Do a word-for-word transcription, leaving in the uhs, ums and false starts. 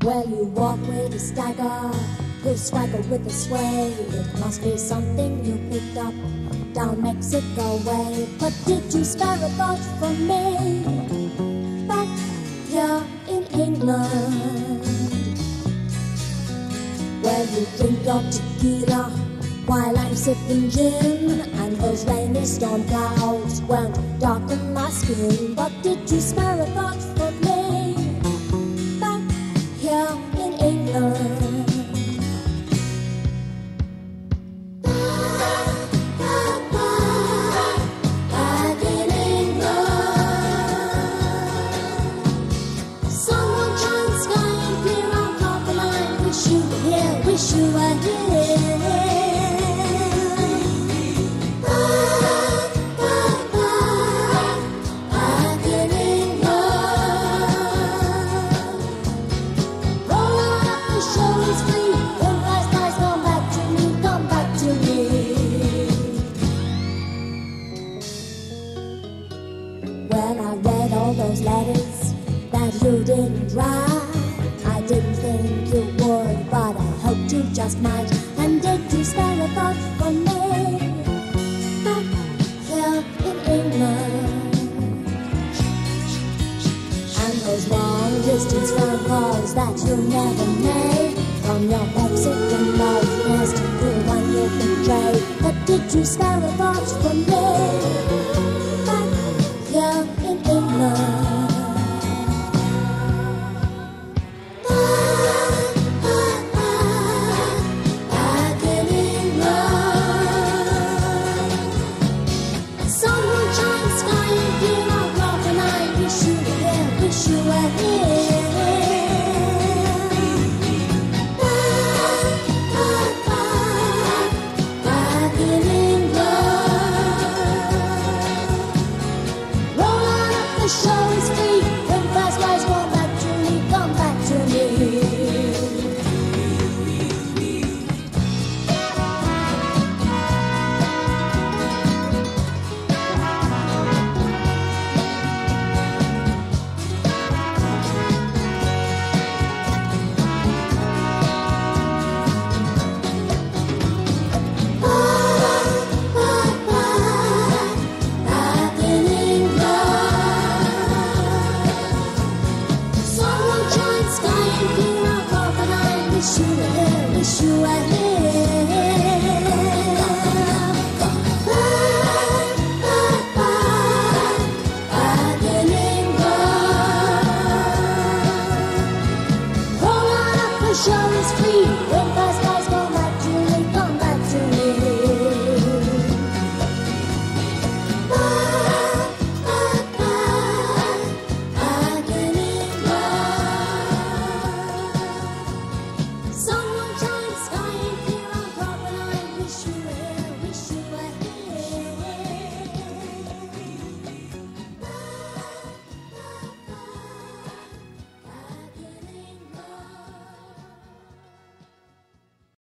Well, you walk with a stagger, you swagger with a sway. It must be something you picked up down Mexico way. But did you spare a thought for me back here in England? Well, you drink your tequila while I'm sipping gin, and those rainy storm clouds won't darken my skin. But did you spare a thought for me back here in England? Wish you were here. Back, back, back, back in England. Roll on up, the show is free. When last nights come back to me, come back to me. Well, I read all those letters that you didn't write. I didn't think you would, but I hoped you just might. And did you spare a thought for me back here in England? And those long distance phone calls that you never made, from your Mexican love nest to the one you betrayed. But did you spare a thought for me back here in England? You were here. Back, back, back, back in England. Roll on up, the show is free. When fast guys come back to me, come back to me. Wish you were here, wish you were here.